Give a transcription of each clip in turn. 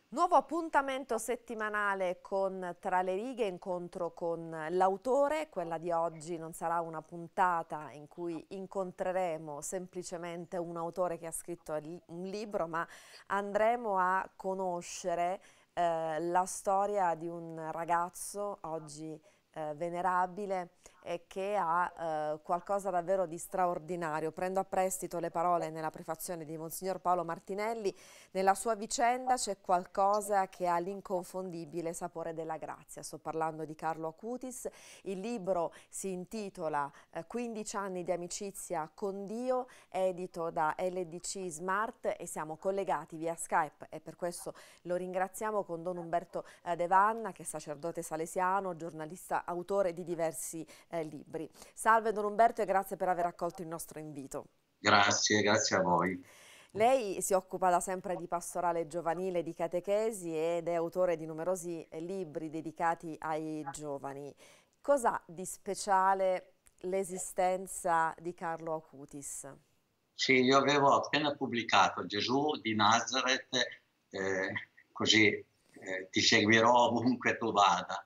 Nuovo appuntamento settimanale con Tra le righe, incontro con l'autore. Quella di oggi non sarà una puntata in cui incontreremo semplicemente un autore che ha scritto un libro, ma andremo a conoscere la storia di un ragazzo oggi venerabile e che ha qualcosa davvero di straordinario. Prendo a prestito le parole nella prefazione di Monsignor Paolo Martinelli. Nella sua vicenda c'è qualcosa che ha l'inconfondibile sapore della grazia. Sto parlando di Carlo Acutis. Il libro si intitola 15 anni di amicizia con Dio, edito da LDC Smart, e siamo collegati via Skype e per questo lo ringraziamo con Don Umberto De Vanna, che è sacerdote salesiano, giornalista, autore di diversi libri. Salve Don Umberto e grazie per aver accolto il nostro invito. Grazie, grazie a voi. Lei si occupa da sempre di pastorale giovanile, di catechesi ed è autore di numerosi libri dedicati ai giovani. Cos'ha di speciale l'esistenza di Carlo Acutis? Sì, io avevo appena pubblicato Gesù di Nazareth, eh, così ti seguirò ovunque tu vada.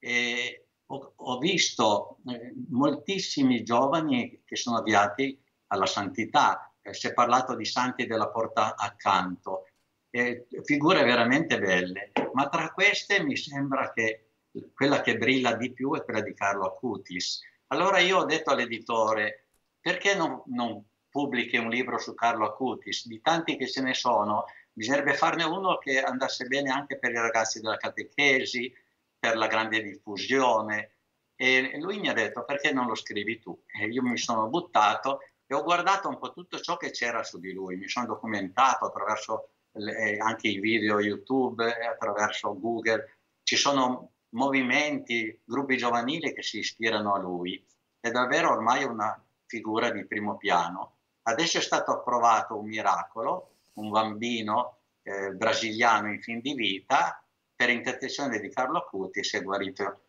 E ho visto moltissimi giovani che sono avviati alla santità. Si è parlato di santi della porta accanto, figure veramente belle, ma tra queste mi sembra che quella che brilla di più è quella di Carlo Acutis. Allora io ho detto all'editore, perché non pubblichi un libro su Carlo Acutis? Di tanti che ce ne sono, bisognerebbe farne uno che andasse bene anche per i ragazzi della catechesi, per la grande diffusione. E lui mi ha detto, perché non lo scrivi tu? E io mi sono buttato e ho guardato un po' tutto ciò che c'era su di lui, mi sono documentato attraverso anche i video YouTube, attraverso Google. Ci sono movimenti, gruppi giovanili che si ispirano a lui. È davvero ormai una figura di primo piano. Adesso è stato approvato un miracolo, un bambino brasiliano in fin di vita, per intercessione di Carlo Acuti, si è guarito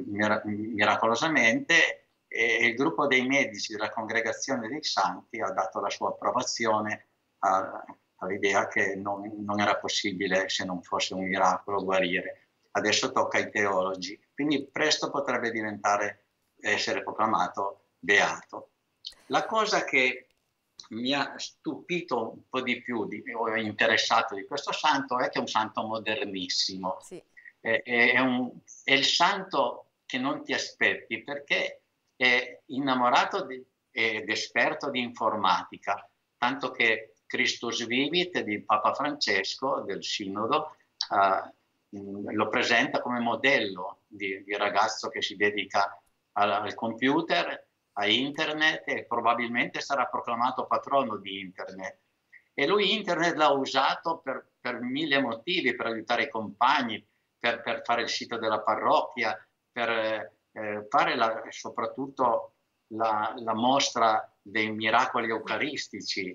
miracolosamente, e il gruppo dei medici della Congregazione dei Santi ha dato la sua approvazione all'idea che non era possibile, se non fosse un miracolo, guarire. Adesso tocca ai teologi, quindi presto potrebbe essere proclamato beato. La cosa che mi ha stupito un po' di più, o interessato di questo santo, è che è un santo modernissimo. Sì. È il santo che non ti aspetti, perché è innamorato ed esperto di informatica, tanto che Christus Vivit di Papa Francesco, del Sinodo, lo presenta come modello di ragazzo che si dedica al computer, a internet, e probabilmente sarà proclamato patrono di internet. E lui internet l'ha usato per mille motivi, per aiutare i compagni, per fare il sito della parrocchia, per fare soprattutto la mostra dei miracoli eucaristici,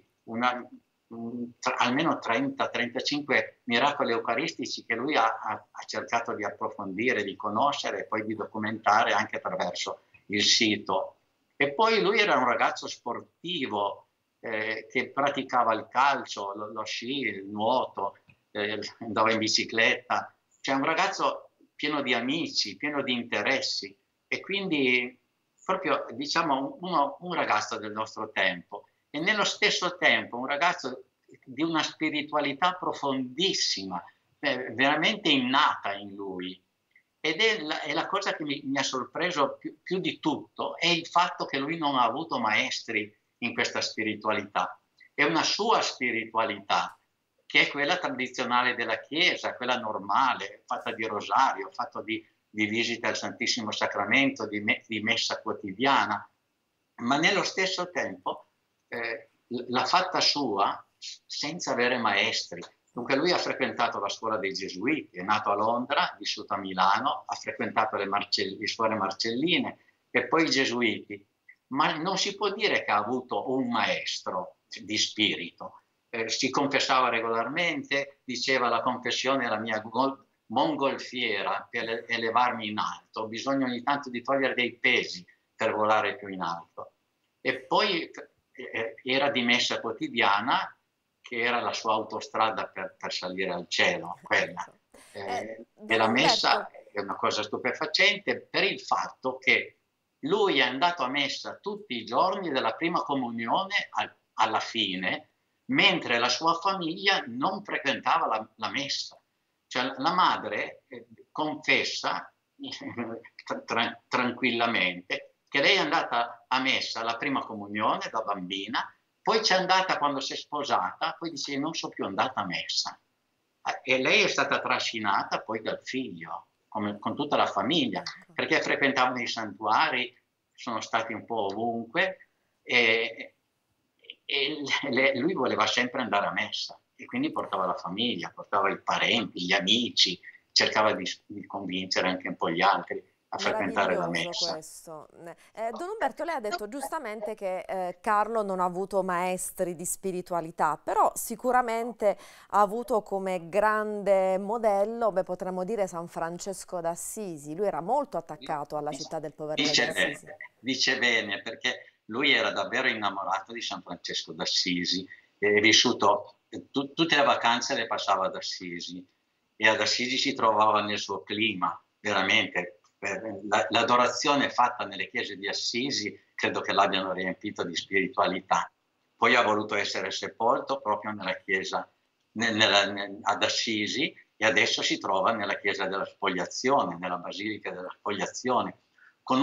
almeno 30-35 miracoli eucaristici che lui ha cercato di approfondire, di conoscere e poi di documentare anche attraverso il sito. E poi lui era un ragazzo sportivo che praticava il calcio, lo sci, il nuoto, andava in bicicletta. Cioè un ragazzo pieno di amici, pieno di interessi, e quindi proprio diciamo un ragazzo del nostro tempo, e nello stesso tempo un ragazzo di una spiritualità profondissima, veramente innata in lui. Ed è la cosa che mi ha sorpreso più di tutto, è il fatto che lui non ha avuto maestri in questa spiritualità. È una sua spiritualità, che è quella tradizionale della Chiesa, quella normale, fatta di rosario, fatta di visita al Santissimo Sacramento, di messa quotidiana, ma nello stesso tempo l'ha fatta sua senza avere maestri. Dunque lui ha frequentato la scuola dei Gesuiti, è nato a Londra, vissuto a Milano, ha frequentato le suore marcelline e poi i Gesuiti, ma non si può dire che ha avuto un maestro di spirito. Si confessava regolarmente, diceva la confessione è la mia mongolfiera per elevarmi in alto, ho bisogno ogni tanto di togliere dei pesi per volare più in alto. E poi era di messa quotidiana che era la sua autostrada per salire al cielo, quella. Ecco. E Don la Umberto, messa è una cosa stupefacente per il fatto che lui è andato a messa tutti i giorni della prima comunione alla fine, mentre la sua famiglia non frequentava la messa. Cioè la madre confessa tranquillamente che lei è andata a messa alla prima comunione da bambina, poi c'è andata quando si è sposata, poi dice non sono più andata a messa. E lei è stata trascinata poi dal figlio, con tutta la famiglia, ecco. perché frequentavano i santuari, sono stati un po' ovunque e lui voleva sempre andare a messa e quindi portava la famiglia, portava i parenti, gli amici, cercava di convincere anche un po' gli altri a frequentare la Meraviglioso messa. questo. Don Umberto, lei ha detto giustamente che Carlo non ha avuto maestri di spiritualità, però sicuramente ha avuto come grande modello, beh, potremmo dire San Francesco d'Assisi. Lui era molto attaccato alla città del Povero di Dice Assisi. bene, dice bene, perché lui era davvero innamorato di San Francesco d'Assisi e è vissuto, tutte le vacanze le passava ad Assisi e ad Assisi si trovava nel suo clima, veramente. L'adorazione fatta nelle chiese di Assisi credo che l'abbiano riempito di spiritualità. Poi ha voluto essere sepolto proprio nella chiesa ad Assisi e adesso si trova nella chiesa della Spogliazione, nella Basilica della Spogliazione, con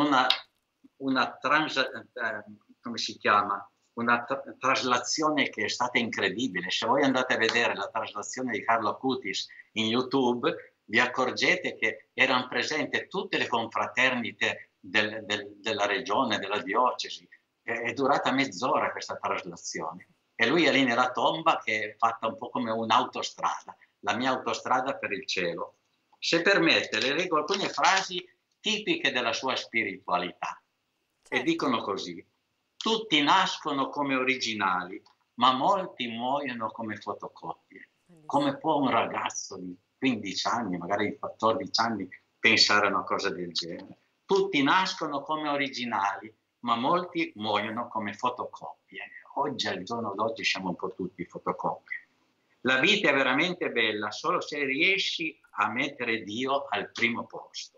come si chiama? Una traslazione che è stata incredibile. Se voi andate a vedere la traslazione di Carlo Acutis in YouTube, vi accorgete che erano presenti tutte le confraternite della regione, della diocesi. È durata mezz'ora questa traslazione. E lui è lì nella tomba che è fatta un po' come un'autostrada, la mia autostrada per il cielo. Se permette, le leggo alcune frasi tipiche della sua spiritualità e Certo. dicono così: tutti nascono come originali, ma molti muoiono come fotocopie. Bellissimo. Come può un ragazzo di 15 anni, magari di 14 anni, pensare a una cosa del genere? Tutti nascono come originali, ma molti muoiono come fotocopie. Oggi, al giorno d'oggi, siamo un po' tutti fotocopie. La vita è veramente bella solo se riesci a mettere Dio al primo posto.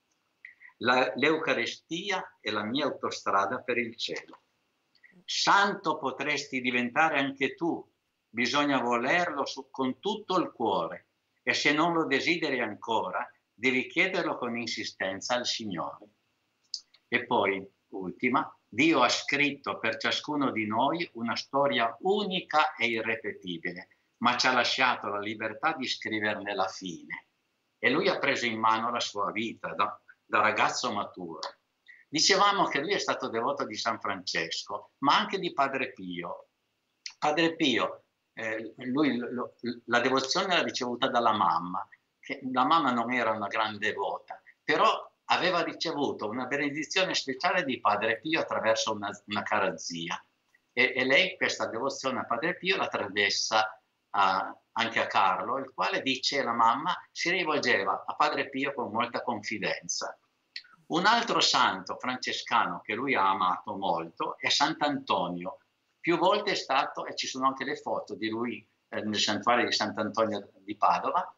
L'Eucaristia è la mia autostrada per il cielo. Santo potresti diventare anche tu, bisogna volerlo con tutto il cuore e se non lo desideri ancora, devi chiederlo con insistenza al Signore. E poi, ultima, Dio ha scritto per ciascuno di noi una storia unica e irrepetibile, ma ci ha lasciato la libertà di scriverne la fine. E lui ha preso in mano la sua vita da ragazzo maturo. Dicevamo che lui è stato devoto di San Francesco, ma anche di Padre Pio. Padre Pio, la devozione l'ha ricevuta dalla mamma, che la mamma non era una grande devota, però aveva ricevuto una benedizione speciale di Padre Pio attraverso una cara zia. E lei questa devozione a Padre Pio la trasmessa anche a Carlo, il quale, dice la mamma, si rivolgeva a Padre Pio con molta confidenza. Un altro santo francescano che lui ha amato molto è Sant'Antonio. Più volte è stato, e ci sono anche le foto di lui nel santuario di Sant'Antonio di Padova,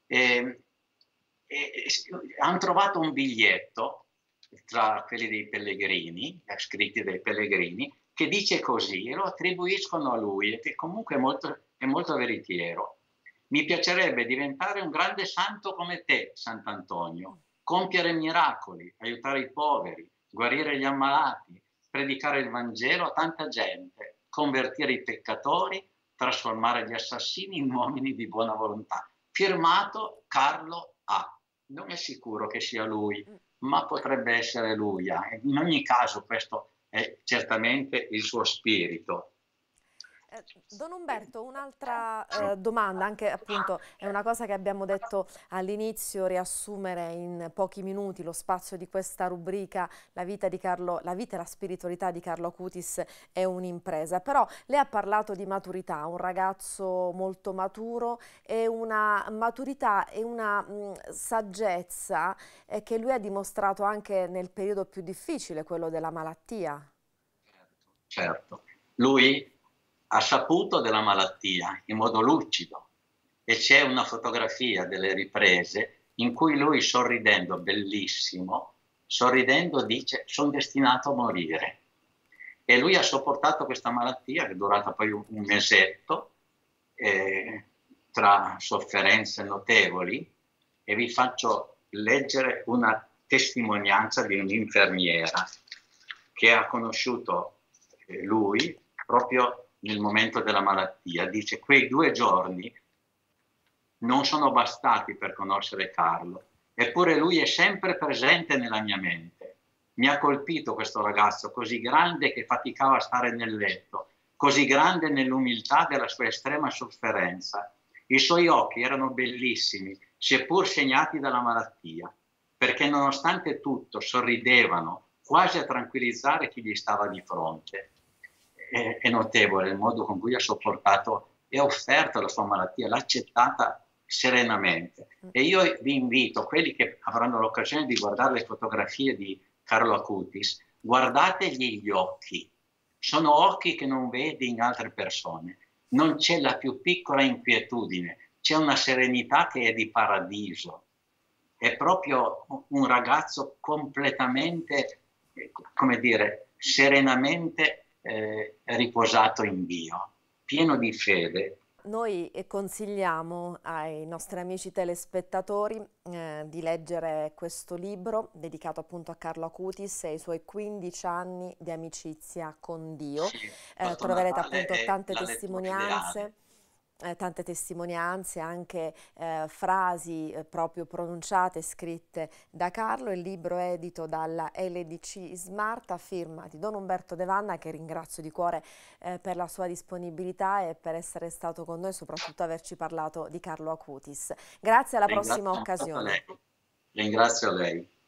hanno trovato un biglietto tra quelli dei pellegrini, scritti dai pellegrini, che dice così, e lo attribuiscono a lui, e che comunque è molto veritiero. Mi piacerebbe diventare un grande santo come te, Sant'Antonio, compiere miracoli, aiutare i poveri, guarire gli ammalati, predicare il Vangelo a tanta gente, convertire i peccatori, trasformare gli assassini in uomini di buona volontà. Firmato Carlo A. Non è sicuro che sia lui, ma potrebbe essere lui. In ogni caso questo è certamente il suo spirito. Don Umberto, un'altra domanda, anche appunto è una cosa che abbiamo detto all'inizio, riassumere in pochi minuti lo spazio di questa rubrica, la vita di Carlo, la vita e la spiritualità di Carlo Acutis è un'impresa, però lei ha parlato di maturità, un ragazzo molto maturo e una maturità e una saggezza che lui ha dimostrato anche nel periodo più difficile, quello della malattia. Certo, lui ha saputo della malattia in modo lucido e c'è una fotografia delle riprese in cui lui sorridendo, bellissimo, sorridendo dice sono destinato a morire. E lui ha sopportato questa malattia che è durata poi un mesetto, tra sofferenze notevoli, e vi faccio leggere una testimonianza di un'infermiera che ha conosciuto lui proprio nel momento della malattia. Dice: quei 2 giorni non sono bastati per conoscere Carlo, eppure lui è sempre presente nella mia mente. Mi ha colpito questo ragazzo così grande che faticava a stare nel letto, così grande nell'umiltà della sua estrema sofferenza. I suoi occhi erano bellissimi, seppur segnati dalla malattia, perché nonostante tutto sorridevano, quasi a tranquillizzare chi gli stava di fronte. È notevole il modo con cui ha sopportato e ha offerto la sua malattia, l'ha accettata serenamente. E io vi invito, quelli che avranno l'occasione di guardare le fotografie di Carlo Acutis, guardategli gli occhi. Sono occhi che non vedi in altre persone. Non c'è la più piccola inquietudine, c'è una serenità che è di paradiso. È proprio un ragazzo completamente, come dire, serenamente riposato in Dio, pieno di fede. Noi consigliamo ai nostri amici telespettatori di leggere questo libro dedicato appunto a Carlo Acutis e ai suoi 15 anni di amicizia con Dio. Sì, Troverete Natale appunto è tante la lettura ideale. testimonianze, anche frasi proprio pronunciate e scritte da Carlo. Il libro è edito dalla LDC Smart a firma di Don Umberto De Vanna, che ringrazio di cuore per la sua disponibilità e per essere stato con noi e soprattutto averci parlato di Carlo Acutis. Grazie, alla prossima Ringrazio molto occasione. lei. Ringrazio lei.